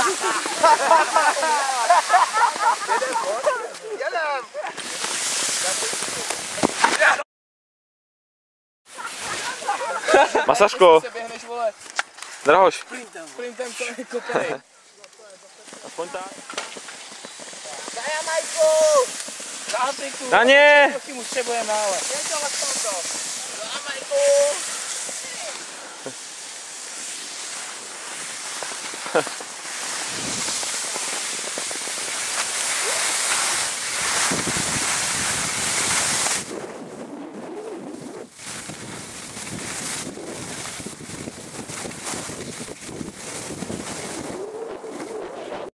Jedem! Masaško! Drahoš! Sprintem to je kopej. Aspoň tak. Za Jamajku! Za Afriku! Na ně! Taky mu třebujeme, ale. Je to to. Za Jamajku!